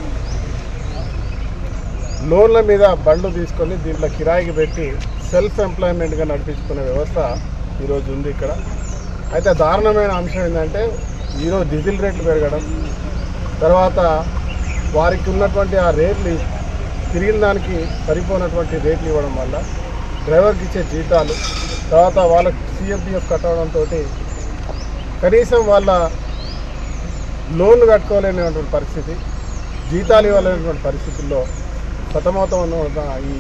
లోన్ల మీద బండ్లు తీసుకొని దీంట్లో కిరాయికి పెట్టి సెల్ఫ్ ఎంప్లాయ్మెంట్గా నడిపించుకునే వ్యవస్థ ఈరోజు ఉంది ఇక్కడ. అయితే దారుణమైన అంశం ఏంటంటే ఈరోజు డీజిల్ రేట్లు పెరగడం, తర్వాత వారికి ఉన్నటువంటి ఆ రేట్లు తిరిగిన దానికి సరిపోయినటువంటి రేట్లు ఇవ్వడం వల్ల డ్రైవర్కి ఇచ్చే జీతాలు, తర్వాత వాళ్ళకి సిఎంపిఎఫ్ కట్టడంతో కనీసం వాళ్ళ లోన్లు కట్టుకోలేనటువంటి పరిస్థితి, జీతాలు ఇవ్వలేనటువంటి పరిస్థితుల్లో సతమతం ఉన్న ఈ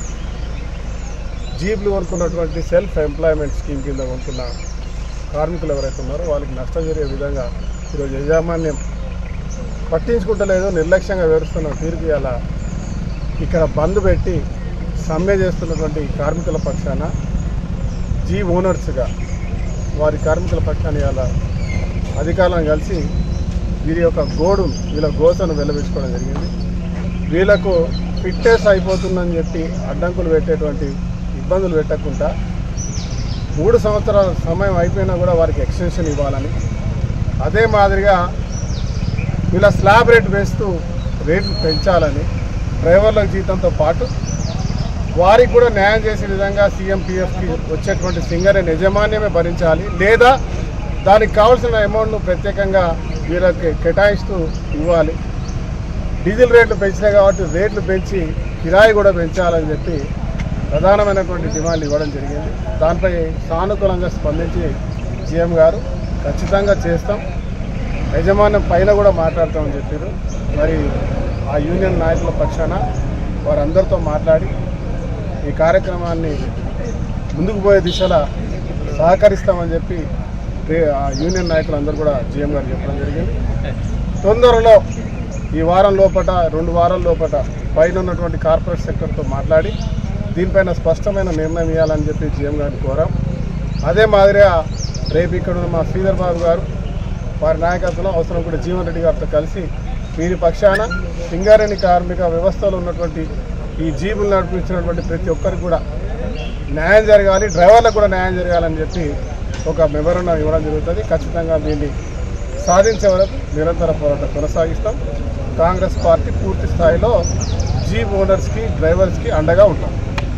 జీప్లు కొనుక్కున్నటువంటి సెల్ఫ్ ఎంప్లాయ్మెంట్ స్కీమ్ కింద కొనుక్కున్న కార్మికులు ఎవరైతే ఉన్నారో వాళ్ళకి నష్టం జరిగే విధంగా ఈరోజు యాజమాన్యం పట్టించుకుంటలేదు, నిర్లక్ష్యంగా వివరిస్తున్న తీర్పు అలా ఇక్కడ బంద్ పెట్టి సమ్మె చేస్తున్నటువంటి కార్మికుల పక్షాన జీ ఓనర్స్గా వారి కార్మికుల పక్షాన్ని అలా అధికారులను కలిసి వీరి యొక్క గోడు వీళ్ళ గోసను వెల్లబెట్టుకోవడం జరిగింది. వీళ్ళకు ఫిట్నెస్ అయిపోతుందని చెప్పి అడ్డంకులు పెట్టేటువంటి ఇబ్బందులు పెట్టకుండా మూడు సంవత్సరాల సమయం అయిపోయినా కూడా వారికి ఎక్స్టెన్షన్ ఇవ్వాలని, అదే మాదిరిగా వీళ్ళ స్లాబ్ రేట్ వేస్తూ రేట్లు పెంచాలని, డ్రైవర్లకు జీతంతో పాటు వారికి కూడా న్యాయం చేసే విధంగా సీఎంపీఎఫ్కి వచ్చేటువంటి సింగరేణి యజమాన్యమే భరించాలి, లేదా దానికి కావాల్సిన అమౌంట్ను ప్రత్యేకంగా వీళ్ళకి కేటాయిస్తూ ఇవ్వాలి. డీజిల్ రేట్లు పెంచినాయి కాబట్టి రేట్లు పెంచి కిరాయి కూడా పెంచాలని చెప్పి ప్రధానమైనటువంటి డిమాండ్ ఇవ్వడం జరిగింది. దానిపై సానుకూలంగా స్పందించి సీఎం గారు ఖచ్చితంగా చేస్తాం, యజమాన్యం పైన కూడా మాట్లాడతామని చెప్పారు. మరి ఆ యూనియన్ నాయకుల పక్షాన వారందరితో మాట్లాడి ఈ కార్యక్రమాన్ని ముందుకు పోయే దిశలో సహకరిస్తామని చెప్పి ఆ యూనియన్ నాయకులందరూ కూడా జీఎం గారు చెప్పడం జరిగింది. తొందరలో ఈ వారం లోపల రెండు వారాల లోపల పైన ఉన్నటువంటి కార్పొరేట్ సెక్టర్తో మాట్లాడి దీనిపైన స్పష్టమైన నిర్ణయం ఇవ్వాలని చెప్పి జీఎం గారిని కోరాం. అదే మాదిరిగా రేపు ఇక్కడ ఉన్న మా శ్రీధర్ బాబు గారు వారి నాయకత్వంలో అవసరం కూడా జీవన్ రెడ్డి గారితో కలిసి వీరి పక్షాన సింగరేణి కార్మిక వ్యవస్థలో ఉన్నటువంటి ఈ జీబులు నడిపించినటువంటి ప్రతి ఒక్కరికి కూడా న్యాయం జరగాలి, డ్రైవర్లకు కూడా న్యాయం జరగాలని చెప్పి ఒక మెమోరాండం ఇవ్వడం జరుగుతుంది. ఖచ్చితంగా దీన్ని సాధించే వరకు నిరంతర పోరాటం కొనసాగిస్తాం. కాంగ్రెస్ పార్టీ పూర్తి స్థాయిలో జీప్ ఓనర్స్కి డ్రైవర్స్కి అండగా ఉంటాం.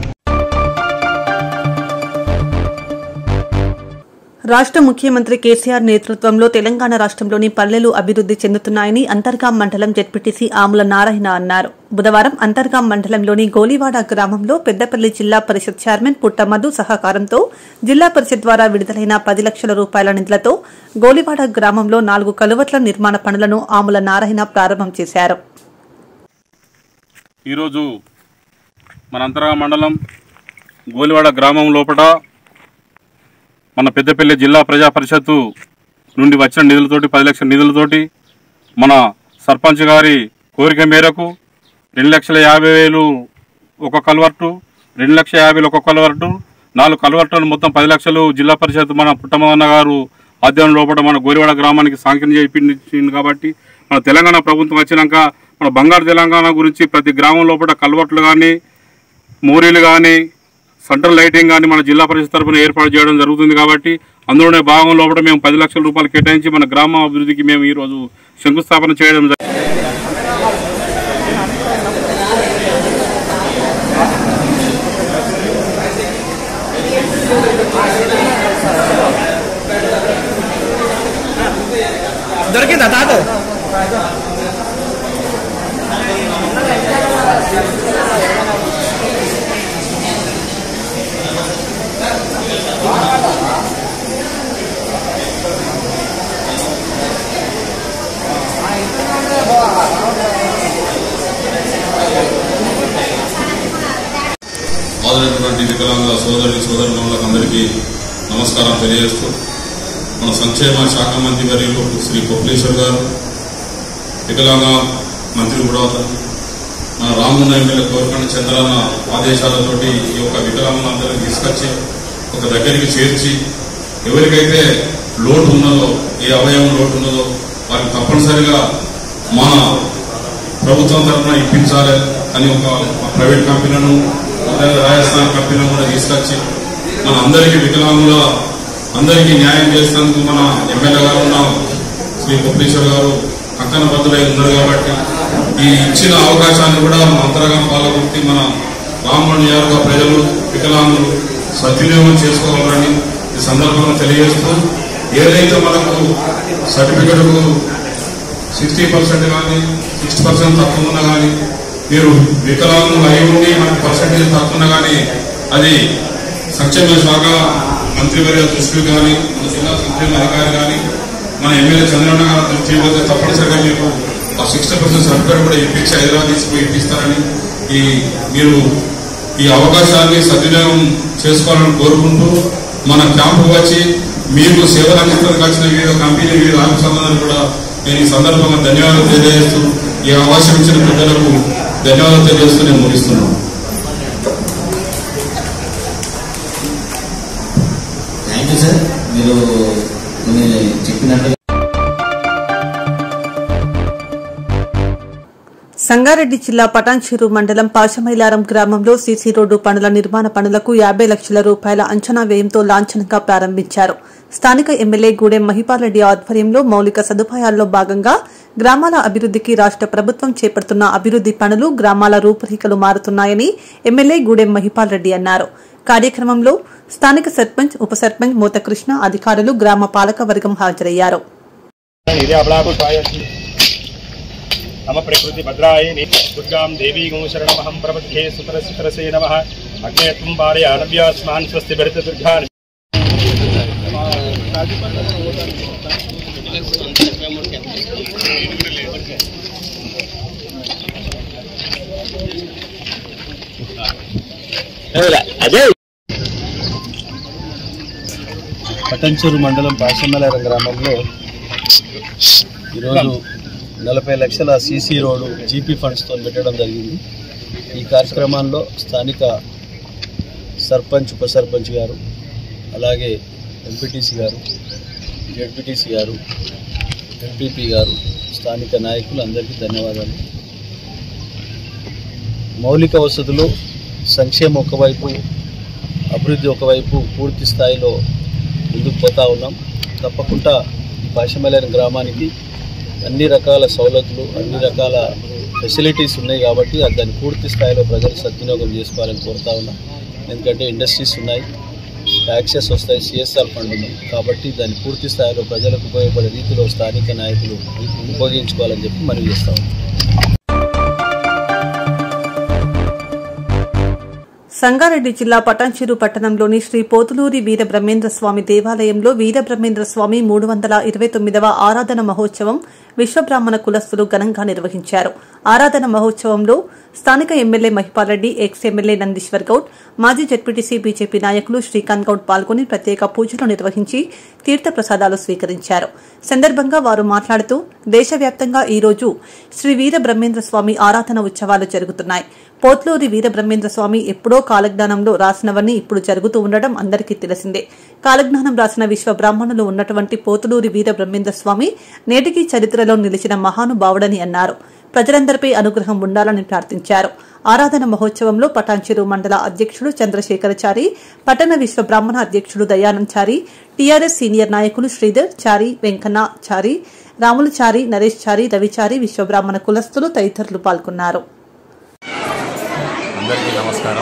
రాష్ట్ర ముఖ్యమంత్రి కేసీఆర్ నేతృత్వంలో తెలంగాణ రాష్ట్రంలోని పల్లెలు అభివృద్ది చెందుతున్నాయని అంతర్గాం మండలం జెడ్పీటీసీ ఆముల నారాయణ అన్నారు. బుధవారం అంతర్గాం మండలంలోని గోలివాడ గ్రామంలో పెద్దపల్లి జిల్లా పరిషత్ చైర్మన్ పుట్టమధు సహకారంతో జిల్లా పరిషత్ ద్వారా విడుదలైన పది లక్షల రూపాయల నిధులతో గోలివాడ గ్రామంలో నాలుగు కలువట్ల నిర్మాణ పనులను ఆముల నారాయణ ప్రారంభం చేశారు. ఈరోజు మన అంతర్గాం మండలం గోలివాడ గ్రామం లోపల మన పెద్దపల్లి జిల్లా ప్రజా పరిషత్తు నుండి వచ్చిన నిధులతోటి పది లక్షల నిధులతోటి మన సర్పంచ్ గారి కోరిక మేరకు రెండు లక్షల యాభై వేలు ఒక కల్వర్టు, రెండు లక్షల యాభై వేలు ఒక కల్వర్టు, నాలుగు కల్వర్టులు మొత్తం పది లక్షలు జిల్లా పరిషత్ మన పుట్టమన్న గారు ఆధ్వర్యం లోపల మన గోలివాడ గ్రామానికి సాంక్షన్ చేయించింది. కాబట్టి మన తెలంగాణ ప్రభుత్వం వచ్చినాక మన బంగారు తెలంగాణ గురించి ప్రతి గ్రామం లోపల కల్వర్టులు కానీ మోరీలు కానీ సెంట్రల్ లైటింగ్ కానీ మన జిల్లా పరిషత్ తరఫున ఏర్పాటు చేయడం జరుగుతుంది. కాబట్టి అందులోనే భాగం లోపల మేము పది లక్షల రూపాయలు కేటాయించి మన గ్రామ అభివృద్ధికి మేము ఈరోజు శంకుస్థాపన చేయడం జరిగింది. దొరికిందా తాత? హాజరైనటువంటి వికలాంగ సోదరి సోదరులకు అందరికీ నమస్కారం తెలియజేస్తూ మన సంక్షేమ శాఖ మంత్రి వర్యులు శ్రీ కొప్పలేశ్వర్ గారు, వికలాంగ మంత్రి కూడా మన రామగుండ ఎమ్మెల్యే కోరికండ చంద్రన్న ఆదేశాలతోటి ఈ యొక్క వికలాంగులందరినీ తీసుకొచ్చి ఒక దగ్గరికి చేర్చి ఎవరికైతే లోటు ఉన్నదో, ఏ అవయవం లోటు ఉన్నదో వారికి తప్పనిసరిగా మన ప్రభుత్వం తరఫున ఇప్పించాలి అని ఒక ప్రైవేట్ కంపెనీలను రాజస్థాన్ కంపెనీలను కూడా తీసుకొచ్చి మన అందరికీ వికలాంగుల అందరికీ న్యాయం చేసేందుకు మన ఎమ్మెల్యే గారు ఉన్న శ్రీ కొప్పలేశ్వర్ గారు అక్కన బద్దులై ఉన్నారు. కాబట్టి ఈ ఇచ్చిన అవకాశాన్ని కూడా మన అంతర్గాం పాల్గొట్టి మన రామగుండ నియోజకవర్గ ప్రజలు వికలాంగులు సద్వినియోగం చేసుకోవాలని ఈ సందర్భంగా తెలియజేస్తూ, ఏదైతే మనకు సర్టిఫికెట్కు సిక్స్టీ పర్సెంట్ కానీ సిక్స్టీ పర్సెంట్ తక్కువ ఉన్నా కానీ మీరు వికలాంగులు అయి ఉండి మనకు పర్సెంటేజ్ తక్కువ ఉన్నా కానీ అది సంక్షేమ శాఖ మంత్రివర్య దృష్టికి కానీ మన జిల్లా సంక్షేమ అధికారి కానీ మన ఎమ్మెల్యే చంద్రన్న గారి దృష్టికి పోతే తప్పనిసరిగా మీకు ఆ సిక్స్టీ పర్సెంట్ సర్టిఫికేట్ కూడా ఇప్పించి హైదరాబాద్ తీసుకుని ఇప్పిస్తారని ఈ మీరు ఈ అవకాశాన్ని సద్వినియోగం చేసుకోవాలని కోరుకుంటూ మన క్యాంపు వచ్చి మీకు సేవలు అందించడానికి వచ్చిన వివిధ కంపెనీ వివిధ ఆఫీసర్లందరూ కూడా నేను ఈ సందర్భంగా ధన్యవాదాలు తెలియజేస్తూ ఈ అవకాశం ఇచ్చిన పెద్దలకు ధన్యవాదాలు తెలియజేస్తూ నేను ముగిస్తున్నాను. Thank you sir. మీరు చెప్పినట్టు సంగారెడ్డి జిల్లా పటాన్చెరు మండలం పాశమైలారం గ్రామంలో సీసీ రోడ్డు పనుల నిర్మాణ పనులకు యాబై లక్షల రూపాయల అంచనా వ్యయంతో లాంఛనంగా ప్రారంభించారు. స్థానిక ఎమ్మెల్యే గూడెం మహిపాల్రెడ్డి ఆధ్వర్యంలో మౌలిక సదుపాయాల్లో భాగంగా గ్రామాల అభివృద్దికి రాష్ట ప్రభుత్వం చేపడుతున్న అభివృద్ది పనులు గ్రామాల రూపురేఖలు మారుతున్నాయని ఎమ్మెల్యే గూడెం మహిపాల్రెడ్డి అన్నారు. కార్యక్రమంలో స్థానిక సర్పంచ్, ఉప సర్పంచ్ మోతకృష్ణ, అధికారులు, గ్రామ పాలక వర్గం హాజరయ్యారు. नम प्रकृति भद्रायिनी दुर्गां देवी शरणमहं प्रपद्ये सुतरसुतरसे नमः अग्ने तुम बारे आनव्यास्मान् स्वस्ति भरत दुर्गान् పటంచెరు మండలం పాశమైలారం గ్రామంలో ఈరోజు నలభై లక్షల సీసీ రోడ్డు జీపీ ఫండ్స్తో పెట్టడం జరిగింది. ఈ కార్యక్రమాల్లో స్థానిక సర్పంచ్, ఉప సర్పంచ్ గారు, అలాగే ఎంపీటీసీ గారు, జెడ్పీటీసీ గారు, ఎంపీపీ గారు, స్థానిక నాయకులు అందరికీ ధన్యవాదాలు. మౌలిక వసతులు, సంక్షేమం ఒకవైపు, అభివృద్ధి ఒకవైపు పూర్తి స్థాయిలో ముందుకు పోతా ఉన్నాం. తప్పకుండా పాశమలేని గ్రామానికి అన్ని రకాల సౌలతులు అన్ని రకాల ఫెసిలిటీస్ ఉన్నాయి కాబట్టి దాన్ని పూర్తి స్థాయిలో ప్రజలు సద్వినియోగం చేసుకోవాలని కోరుతా ఉన్నాం. ఎందుకంటే ఇండస్ట్రీస్ ఉన్నాయి, ట్యాక్సెస్ వస్తాయి, సిఎస్ఆర్ ఫండ్ ఉంది కాబట్టి దాన్ని పూర్తి స్థాయిలో ప్రజలకు ఉపయోగపడే రీతిలో స్థానిక నాయకులు ఉపయోగించుకోవాలని చెప్పి మనవి చేస్తాం. సంగారెడ్డి జిల్లా పటాన్చెరు పట్టణంలోని శ్రీ పోతులూరి వీర బ్రహ్మేంద్ర స్వామి దేవాలయంలో వీర బ్రహ్మేంద్ర స్వామి మూడు వందల ఇరవై తొమ్మిదవ ఆరాధన మహోత్సవం విశ్వబ్రాహ్మణ కులస్తులు ఘనంగా నిర్వహించారు. ఆరాధన మహోత్సవంలో స్థానిక MLA Mahipal Reddy, ex MLA Nandishwar Goud, మాజీ జడ్పీటీసీ బీజేపీ నాయకులు శ్రీకాంత్ గౌడ్ పాల్గొని ప్రత్యేక పూజలు నిర్వహించి తీర్థప్రసాదాలు స్వీకరించారు. సందర్భంగా వారు మాట్లాడుతూ దేశవ్యాప్తంగా ఈ రోజు శ్రీ వీర బ్రహ్మేంద్ర స్వామి ఆరాధన ఉత్సవాలు జరుగుతున్నాయి. పోత్లూరి వీర బ్రహ్మేంద్ర స్వామి ఎప్పుడో కాలజ్ఞానంలో రాసినవన్నీ ఇప్పుడు జరుగుతూ ఉండడం అందరికీ తెలిసిందే. కాలజ్ఞానం రాసిన విశ్వ బ్రాహ్మణులు ఉన్నటువంటి పోతులూరి వీర బ్రహ్మేంద్ర స్వామి నేటికి చరిత్రలో నిలిచిన మహానుభావుడని అన్నారు. ప్రజలందరిపై అనుగ్రహం ఉండాలని ప్రార్థించారు. ఆరాధన మహోత్సవంలో పటాన్చెరు మండల అధ్యక్షుడు చంద్రశేఖరచారి, పట్టణ విశ్వ బ్రాహ్మణ అధ్యక్షుడు దయానంద్ చారి, టీఆర్ఎస్ సీనియర్ నాయకులు శ్రీధర్ చారి, వెంకన్న చారి, రాములు చారి, నరేష్ చారి, రవిచారి, విశ్వ బ్రాహ్మణ కులస్తులు తదితరులు పాల్గొన్నారు. అందరికీ నమస్కారం.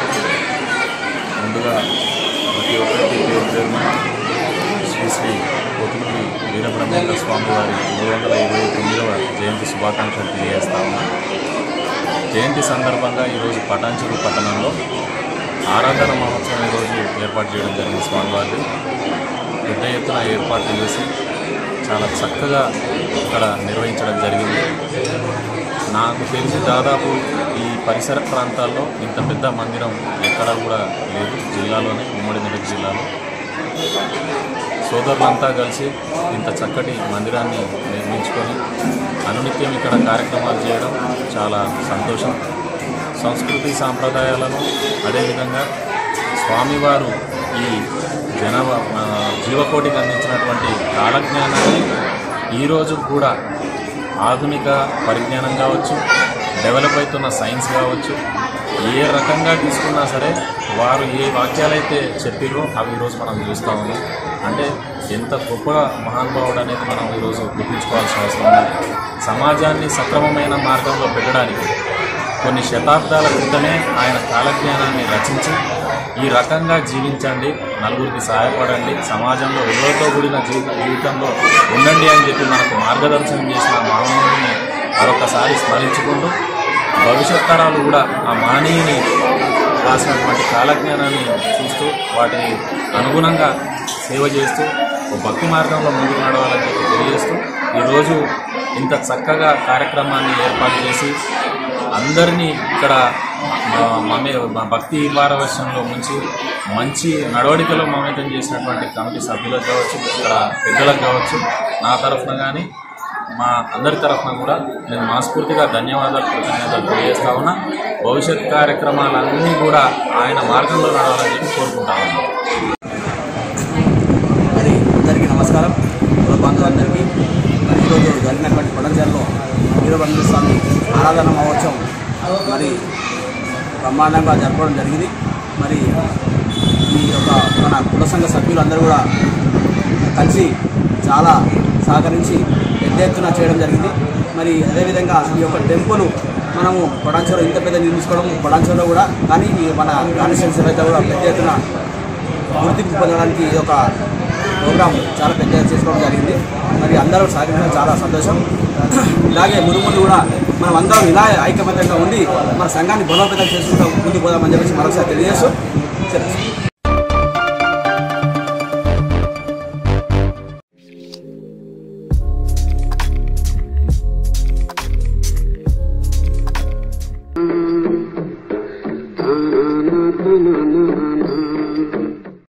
ముందుగా ప్రతి ఒక్కరికి పేరు పేరున శ్రీ శ్రీ పోతులూరి వీరబ్రహ్మేంద్ర స్వామి వారి మూడు వందల ఇరవై తొమ్మిదవ జయంతి శుభాకాంక్షలు తెలియజేస్తా ఉన్నాం. జయంతి సందర్భంగా ఈరోజు పటాన్చెరు పట్టణంలో ఆరాధన మహోత్సవం ఈరోజు ఏర్పాటు చేయడం జరిగింది. స్వామివారిని పెద్ద ఎత్తున ఏర్పాటు చేసి చాలా చక్కగా ఇక్కడ నిర్వహించడం జరిగింది. నాకు తెలిసి దాదాపు ఈ పరిసర ప్రాంతాల్లో ఇంత పెద్ద మందిరం ఎక్కడా కూడా లేదు. జిల్లాలోనే, ఉమ్మడి మెదక్ జిల్లాలో సోదరులంతా కలిసి ఇంత చక్కటి మందిరాన్ని నిర్మించుకొని అనునిత్యం ఇక్కడ కార్యక్రమాలు చేయడం చాలా సంతోషం. సంస్కృతి సాంప్రదాయాలను అదేవిధంగా స్వామివారు ఈ జనవ జీవకోటికి అందించినటువంటి కాలజ్ఞానాన్ని ఈరోజు కూడా ఆధునిక పరిజ్ఞానం కావచ్చు, డెవలప్ అవుతున్న సైన్స్ కావచ్చు, ఏ రకంగా తీసుకున్నా సరే వారు ఏ వాక్యాలైతే చెప్పిరో అవి ఈరోజు మనం చూస్తూ ఉన్నాం. అంటే ఎంత గొప్ప మహానుభావుడు అనేది మనం ఈరోజు గుర్తించుకోవాల్సిన అవసరం ఉంది. సమాజాన్ని సక్రమమైన మార్గంలో పెట్టడానికి కొన్ని శతాబ్దాల క్రితమే ఆయన కాలజ్ఞానాన్ని రచించి ఈ రకంగా జీవించండి, నలుగురికి సహాయపడండి, సమాజంలో విలువలతో కూడిన జీవితంలో ఉండండి అని చెప్పి మనకు మార్గదర్శనం చేసిన మహనీయుని మరొకసారి స్మరించుకుంటూ భవిష్యత్ తరాలు కూడా ఆ మహనీయుని రాసినటువంటి కాలజ్ఞానాన్ని చూస్తూ వాటిని అనుగుణంగా సేవ చేస్తూ ఒక భక్తి మార్గంలో ముందుకు నడవాలని చెప్పి తెలియజేస్తూ ఈరోజు ఇంత చక్కగా కార్యక్రమాన్ని ఏర్పాటు చేసి అందరినీ ఇక్కడ మమే భక్తి పారవశ్యంలో ముంచి మంచి నడవడికలో మమేకం చేసినటువంటి కమిటీ సభ్యులకు కావచ్చు, ఇక్కడ పెద్దలకు కావచ్చు, నా తరఫున కానీ మా అందరి తరఫున కూడా నేను మనస్ఫూర్తిగా ధన్యవాదాలు కృతజ్ఞతలు తెలియజేస్తా ఉన్నా. భవిష్యత్ కార్యక్రమాలన్నీ కూడా ఆయన మార్గంలో నడవాలని చెప్పి కోరుకుంటా ఉన్నాను. మరి అందరికీ నమస్కారం. బంధువులందరికీ మరి ఈరోజు జరిగినటువంటి పటాన్చెరులో వీరబ్రహ్మేంద్ర స్వామి ఆరాధన మహోత్సవం మరి బ్రహ్మాండంగా జరపడం జరిగింది. మరి ఈ యొక్క మన కుల సంఘ సభ్యులందరూ కూడా కలిసి చాలా సహకరించి పెద్ద ఎత్తున చేయడం జరిగింది. మరి అదేవిధంగా ఈ యొక్క టెంపుల్ మనము పటాన్చెరు ఇంత పెద్ద నిర్మించుకోవడం పటాన్చెరులో కూడా, కానీ మన కాన్స్టిట్యూన్సీలో అయితే కూడా పెద్ద ఎత్తున గుర్తింపు పొందడానికి ఈ యొక్క ప్రోగ్రామ్ చాలా పెద్ద చేసుకోవడం జరిగింది. మరి అందరూ సహకరించడం చాలా సంతోషం. ఇలాగే మురుములు కూడా మనం అందరం ఇలా ఐకమత్యంగా ఉండి మన సంఘాన్ని బలోపేతం చేసుకుంటూ ముందుకు పోదామని చెప్పేసి మరొకసారి తెలియజేస్తూ